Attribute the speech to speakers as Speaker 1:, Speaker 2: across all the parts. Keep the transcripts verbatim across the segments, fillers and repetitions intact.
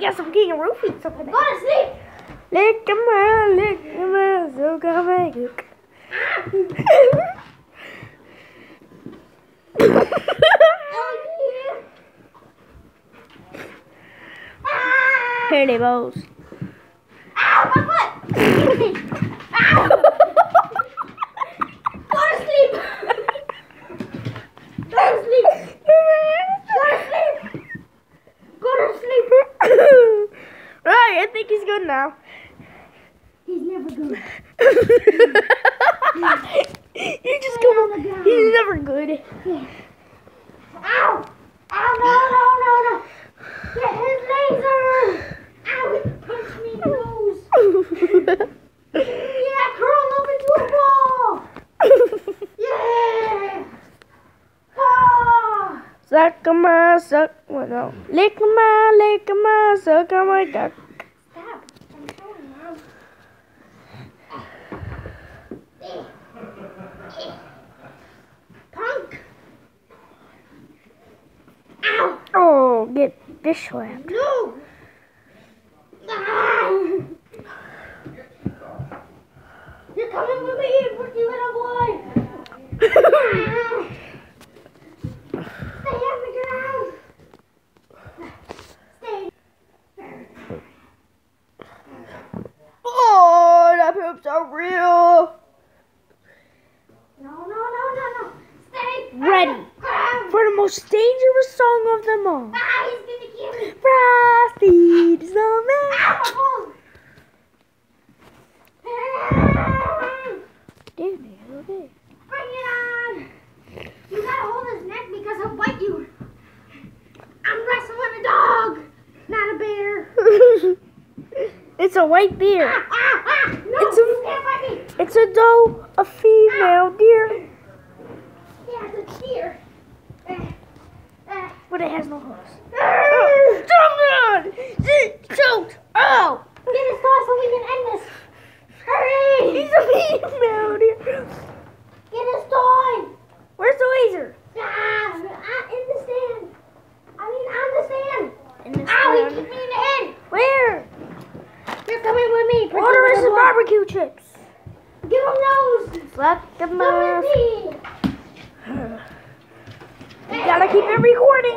Speaker 1: guess I'm getting roofied something.
Speaker 2: Go to sleep.
Speaker 1: Lick my, lick my, so come and cook. Here they both.
Speaker 2: Ow, my foot! Ow! Go to sleep! Go to sleep! Go to sleep! Go to sleep!
Speaker 1: Right, I think he's good now.
Speaker 2: He's never good.
Speaker 1: You just come on. He's never good.
Speaker 2: Yeah. Ow! Ow, no, no, no, no! Get his laser! Ow, he punched me in the nose! Yeah, curl up into a ball! Yeah! Ah!
Speaker 1: Suck my, suck, what no? Lick my, lick my, suck my cock.
Speaker 2: Stop! I'm showing Mom. Punk! Ow!
Speaker 1: Oh, get this slapped.
Speaker 2: No! Ah! You're coming with me, pretty little boy! Stay on the ground! Stay.
Speaker 1: Oh, that poops are real.
Speaker 2: No, no, no, no, no! Stay!
Speaker 1: Ready
Speaker 2: on the ground.
Speaker 1: for the most dangerous song of them all.
Speaker 2: Ah, he's gonna kill me!
Speaker 1: Frosty the Snowman.
Speaker 2: Ow, my balls!
Speaker 1: Dude, okay.
Speaker 2: Bring it on! You gotta hold his neck because he'll bite you. I'm wrestling with a dog, not a bear.
Speaker 1: It's a white deer.
Speaker 2: Ah, ah, ah! No,
Speaker 1: It's a-
Speaker 2: you can't bite me.
Speaker 1: It's a doe, a female deer,
Speaker 2: Yeah, it's a deer. Eh, eh.
Speaker 1: but it has no hooves. Oh, someone! She choked. Oh,
Speaker 2: Get his claw so we can end this. Hurry!
Speaker 1: he's a female deer.
Speaker 2: Get his toy.
Speaker 1: Where's the laser?
Speaker 2: Ah, ah, in the stand. I mean, on the stand.
Speaker 1: In the
Speaker 2: Ow, he
Speaker 1: stand.
Speaker 2: kicked me in the head.
Speaker 1: Where?
Speaker 2: You're coming with me. pretty
Speaker 1: Order us
Speaker 2: little
Speaker 1: some
Speaker 2: boy.
Speaker 1: barbecue chips.
Speaker 2: Give him those.
Speaker 1: Let the
Speaker 2: Come
Speaker 1: mouth.
Speaker 2: with me.
Speaker 1: You gotta keep it recording.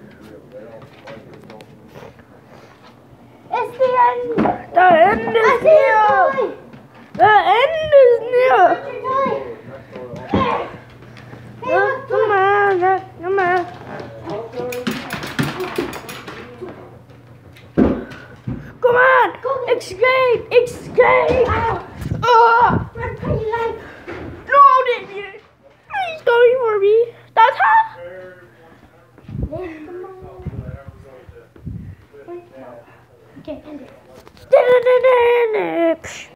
Speaker 2: It's the end.
Speaker 1: The end
Speaker 2: I
Speaker 1: is
Speaker 2: see his
Speaker 1: near.
Speaker 2: toy.
Speaker 1: The end is near.
Speaker 2: What's your toy? Hey, hey,
Speaker 1: Look,
Speaker 2: look,
Speaker 1: come
Speaker 2: toy.
Speaker 1: on, look, come on. Come on!
Speaker 2: Go get it.
Speaker 1: Escape! Escape!
Speaker 2: Ow.
Speaker 1: Ah!
Speaker 2: Run for your life.
Speaker 1: No, didn't you? He's going for me. That's how.
Speaker 2: Come on. Okay, end it.